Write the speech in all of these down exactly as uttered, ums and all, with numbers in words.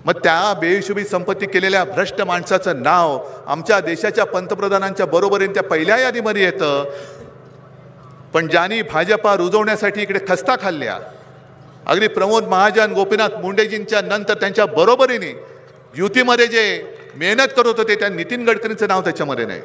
मग त्या बेहिशोबी संपत्ती केलेल्या भ्रष्ट माणसाचं नाव आमच्या देशाच्या पंतप्रधानांच्या बरोबरीने त्या पहिल्या यादीमध्ये येतं. पण ज्यांनी भाजपा रुजवण्यासाठी इकडे खस्ता खाल्ल्या, अगदी प्रमोद महाजन, गोपीनाथ मुंडेजींच्या नंतर त्यांच्या बरोबरीने युतीमध्ये जे मेहनत करत होते त्या नितीन गडकरींचं नाव त्याच्यामध्ये नाही.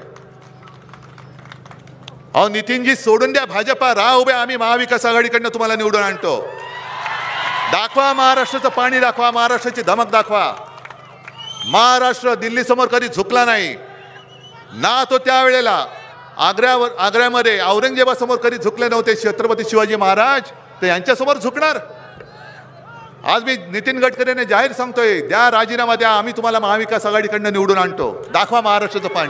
अहो नितीनजी सोडून द्या भाजपा, राह उभे, आम्ही महाविकास आघाडीकडनं तुम्हाला निवडून आणतो. दाखवा महाराष्ट्राचं पाणी, दाखवा महाराष्ट्राची धमक, दाखवा. महाराष्ट्र दिल्ली समोर कधी झुकला नाही ना. तो त्यावेळेला आग्र्यावर आग्र्यामध्ये औरंगजेबासमोर कधी झुकले नव्हते छत्रपती शिवाजी महाराज, ते यांच्यासमोर झुकणार. आज मी नितीन गडकरीने जाहीर सांगतोय, द्या राजीनामा द्या, आम्ही तुम्हाला महाविकास आघाडीकडनं निवडून आणतो. दाखवा महाराष्ट्राचं पाणी.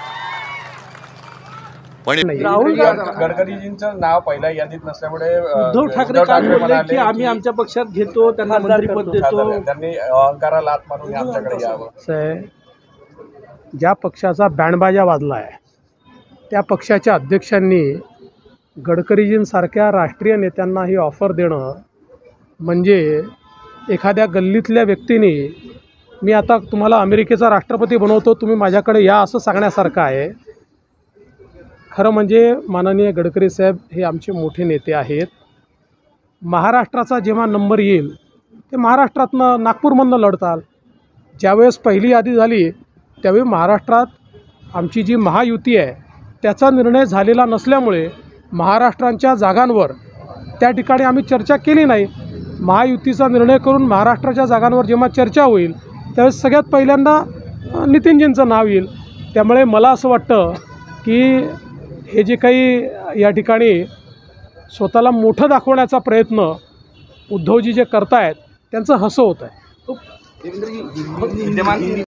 पण राहुल गडकरीजींचं नाव पहिल्या यादीत नसल्यामुळे उद्धव ठाकरे काल म्हणाले की आम्ही आमच्या पक्षात घेतो, त्यांना मंत्रिपद देतो. त्यांनी अहंकाराला हात मारून आमच्याकडे यावं. ज्या पक्षाचा बँडबाजा वाजला आहे त्या पक्षाच्या अध्यक्षांनी गडकरीजींसारख्या राष्ट्रीय नेत्यांना ही ऑफर देणं म्हणजे एखाद्या गल्लीतल्या व्यक्तीने मी आता तुम्हाला अमेरिकेचा राष्ट्रपती बनवतो, तुम्ही माझ्याकडे या, असं सांगण्यासारखं आहे. खरं म्हणजे माननीय गडकरी साहेब हे आमचे मोठे नेते आहेत. महाराष्ट्राचा जेव्हा नंबर येईल ते महाराष्ट्रातनं नागपूरमधनं लढताल. ज्यावेळेस पहिली यादी झाली त्यावेळी महाराष्ट्रात आमची जी महायुती आहे त्याचा निर्णय झालेला नसल्यामुळे महाराष्ट्राच्या जागांवर त्या ठिकाणी आम्ही चर्चा केली नाही. महायुतीचा निर्णय करून महाराष्ट्राच्या जागांवर जेव्हा चर्चा होईल त्यावेळेस सगळ्यात पहिल्यांदा नितीनजींचं नाव येईल. त्यामुळे मला असं वाटतं की हे जे काही या ठिकाणी स्वतःला मोठं दाखवण्याचा प्रयत्न उद्धवजी जे करतायत त्यांचं हसं होत आहे.